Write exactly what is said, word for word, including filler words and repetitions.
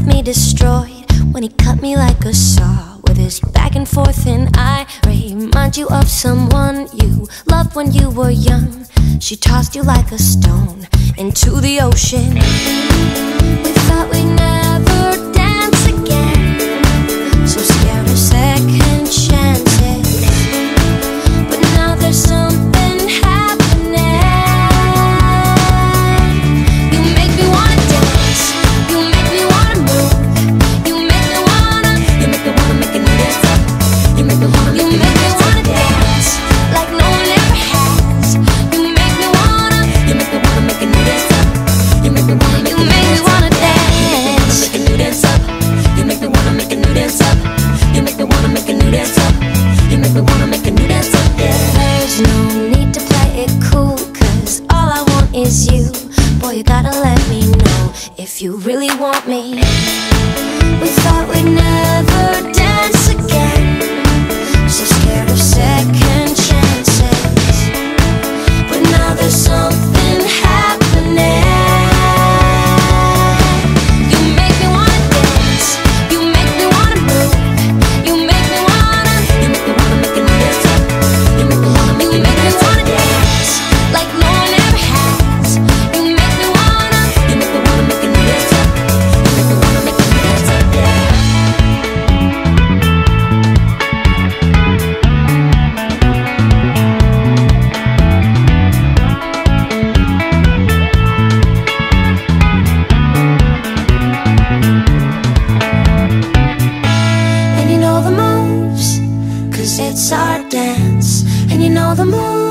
left me destroyed when he cut me like a saw with his back and forth, and I remind you of someone you loved when you were young. She tossed you like a stone into the ocean. We thought we'd never dance again, so scared of second chances. But now there's something happening. You make me wanna dance, you make me wanna move, you make me wanna, you make me wanna make a new dance up. You make me wanna, you make me wanna dance like no one ever has. You make me wanna, you make me wanna make a new dance up. You make me wanna, you make me wanna dance, make a new dance up. You make me wanna make a new dance up. You make me wanna make a new dance up. You make me wanna make a new dance up. Yeah. There's no need to play it cool, 'cause all I want is you. Boy, you gotta let me know if you really want me. We thought we'd never dance again, so scared of second chances. But now there's something happening. You make me wanna dance, you make me wanna move, you make me wanna, you make me wanna make a new dance up. You make me wanna, you make me wanna dance like no one ever has. You make me wanna, you make me wanna make a new dance up. You make me wanna make a new dance up, yeah. And you know the moves, 'cause it's our dance. And you know the moves,